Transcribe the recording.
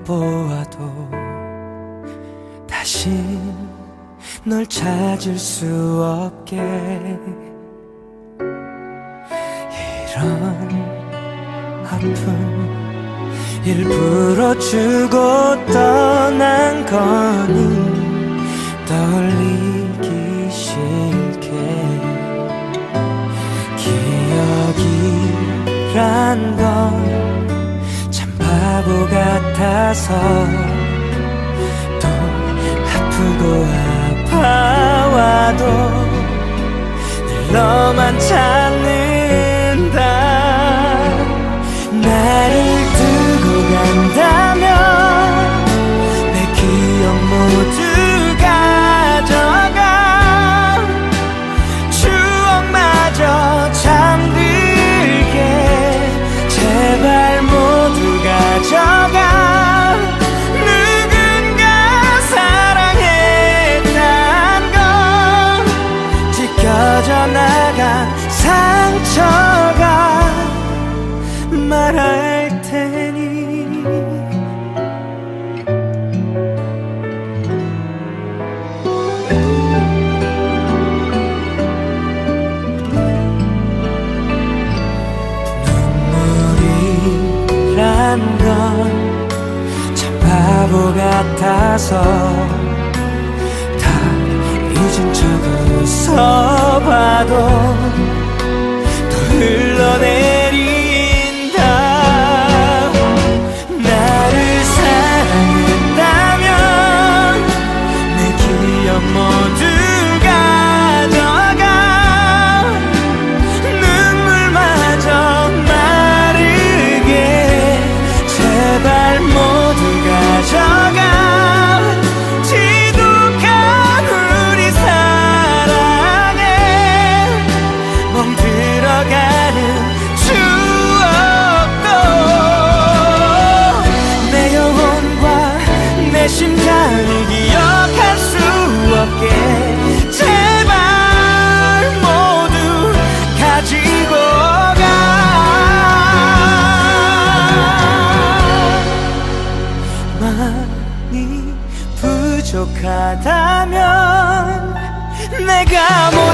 보아도 다시 널 찾을 수 없게 이런 아픔 일부러 주고 떠난 거니 떠올리기 싫게 기억이란 건 참 바보 같아서 또 아프고 아파와도 늘 너만 찾는다. 나를 두고 간다면 내 기억 모두 가져가 추억마저 잠들게 제발 모두 가져가. 누군가 사랑했단 건 찢겨져 나간 상처가 말할 테니. 눈물이란 건 참 바보 같아서 다 잊은 척 웃어봐도 또 흘러내린다. 나를 사랑했다면 내 기억 모두 가져가 눈물마저 마르게 제발 모두 가져가. 지독한 우리 사랑에 멍들어가는 추억도 내 영혼과 내 심장이 기억할 수 없게 제발 모두 가지고 가. 많이 부족하다면 내가